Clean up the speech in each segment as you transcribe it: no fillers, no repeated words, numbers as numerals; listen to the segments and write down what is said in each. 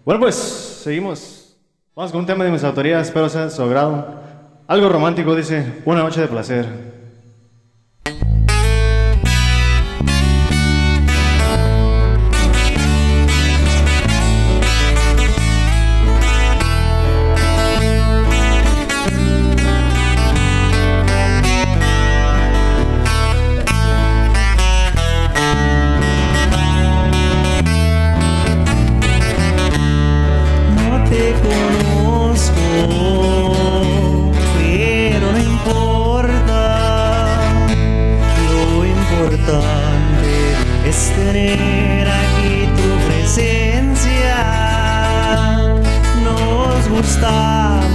Bueno, pues seguimos. Vamos con un tema de mis autorías, espero sea de su agrado. Algo romántico, dice, una noche de placer. Pero no importa, lo importante es tener aquí tu presencia. Nos gustamos,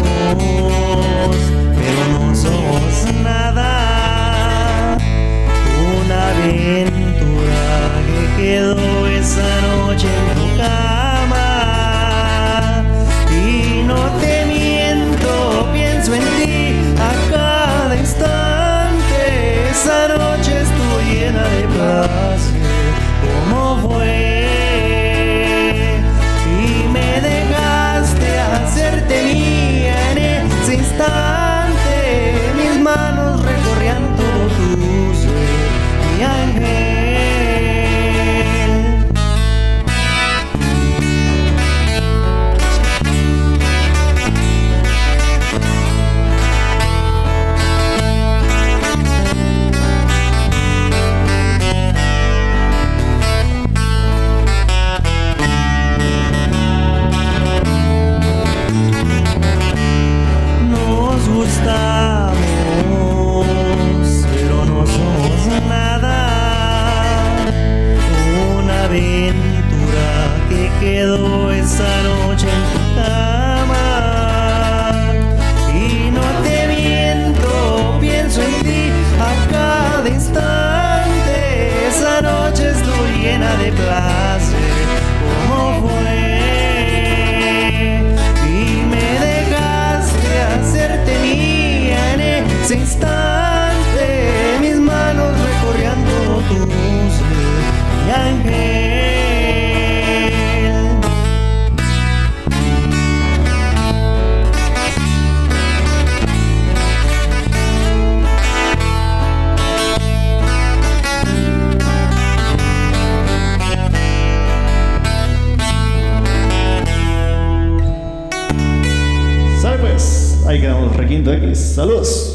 pero no somos nada. Una aventura que quedó esa noche en tu cama. Y no te miento, pienso en ti a cada instante. Esa noche estuvo llena de placer, ¿cómo fue? Y me dejaste hacerte mía en ese instante. Mis manos recorrían todo tu ser, mi ángel. Gustamos, pero no somos nada. Una aventura que quedó esa noche en tu cama. Y no te miento, pienso en ti a cada instante. Esa noche estuvo llena de placer, ¿cómo fue? Y me dejaste hacerte mía en ese instante. Mis manos recorrían todo tu ser, mi ángel. Sale pues, ahí quedamos, Requinto X. Saludos.